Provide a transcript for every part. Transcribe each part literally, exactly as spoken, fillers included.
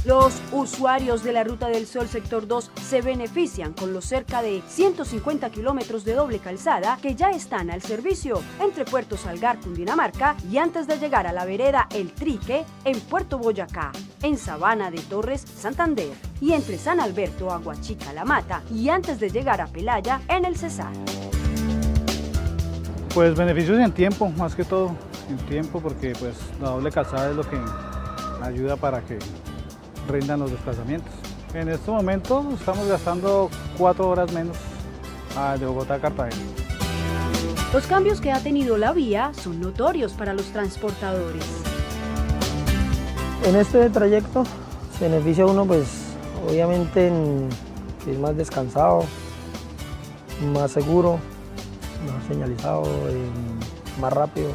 Los usuarios de la Ruta del Sol Sector dos se benefician con los cerca de ciento cincuenta kilómetros de doble calzada que ya están al servicio entre Puerto Salgar, Cundinamarca, y antes de llegar a la vereda El Trique en Puerto Boyacá, en Sabana de Torres, Santander, y entre San Alberto, Aguachica, La Mata, y antes de llegar a Pelaya en el Cesar. Pues beneficios en tiempo, más que todo, en tiempo, porque pues la doble calzada es lo que ayuda para que rindan los desplazamientos. En este momento estamos gastando cuatro horas menos de Bogotá a Cartagena. Los cambios que ha tenido la vía son notorios para los transportadores. En este trayecto se beneficia uno, pues obviamente en, que es más descansado, más seguro, mejor señalizado, eh, más rápido,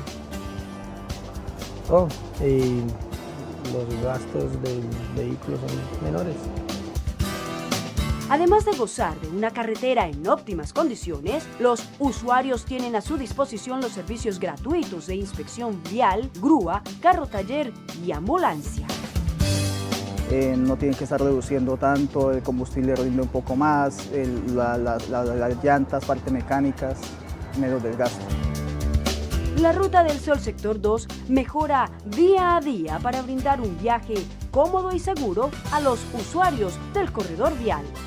todo. Y los gastos del vehículo son menores. Además de gozar de una carretera en óptimas condiciones, los usuarios tienen a su disposición los servicios gratuitos de inspección vial, grúa, carro taller y ambulancia. Eh, no tienen que estar reduciendo tanto, el combustible rinde un poco más, el, la, la, la, las llantas, partes mecánicas, menos desgaste. La Ruta del Sol Sector dos mejora día a día para brindar un viaje cómodo y seguro a los usuarios del corredor vial.